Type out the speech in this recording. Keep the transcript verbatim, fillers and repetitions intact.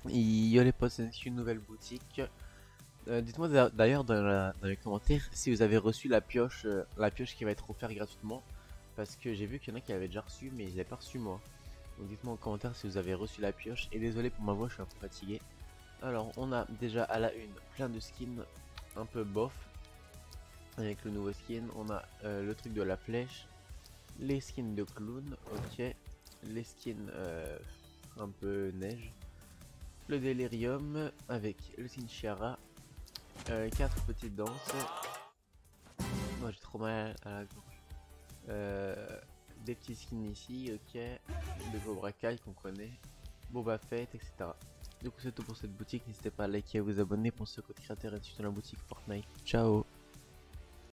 Il les potes, c'est une nouvelle boutique. Euh, Dites-moi d'a- d'ailleurs dans, la- dans les commentaires si vous avez reçu la pioche, euh, la pioche qui va être offerte gratuitement. Parce que j'ai vu qu'il y en a qui avaient déjà reçu, mais je l'ai pas reçu moi. Donc dites-moi en commentaire si vous avez reçu la pioche. Et désolé pour ma voix, je suis un peu fatigué. Alors, on a déjà à la une plein de skins un peu bof. Avec le nouveau skin, on a euh, le truc de la flèche, les skins de clown, ok, les skins euh, un peu neige, le délirium avec le skin Chiara, euh, quatre petites danses. Moi j'ai trop mal à la gorge. Euh, des petits skins ici, ok, de Cobra Kai qu'on connaît, Boba Fett, et cetera. Du coup c'est tout pour cette boutique, n'hésitez pas à liker et à vous abonner pour ce code créateur et dans la boutique Fortnite. Ciao.